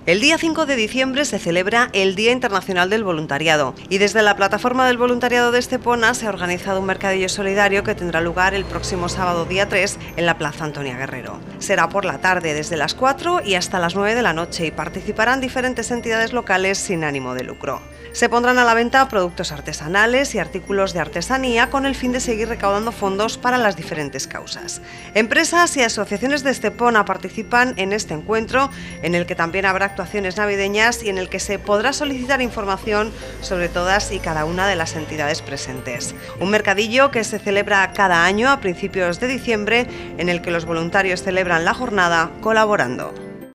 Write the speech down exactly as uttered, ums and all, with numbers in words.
El día cinco de diciembre se celebra el Día Internacional del Voluntariado y desde la plataforma del voluntariado de Estepona se ha organizado un mercadillo solidario que tendrá lugar el próximo sábado día tres en la Plaza Antonia Guerrero. Será por la tarde desde las cuatro y hasta las nueve de la noche y participarán diferentes entidades locales sin ánimo de lucro. Se pondrán a la venta productos artesanales y artículos de artesanía con el fin de seguir recaudando fondos para las diferentes causas. Empresas y asociaciones de Estepona participan en este encuentro, en el que también habrá actuaciones navideñas y en el que se podrá solicitar información sobre todas y cada una de las entidades presentes. Un mercadillo que se celebra cada año a principios de diciembre, en el que los voluntarios celebran la jornada colaborando.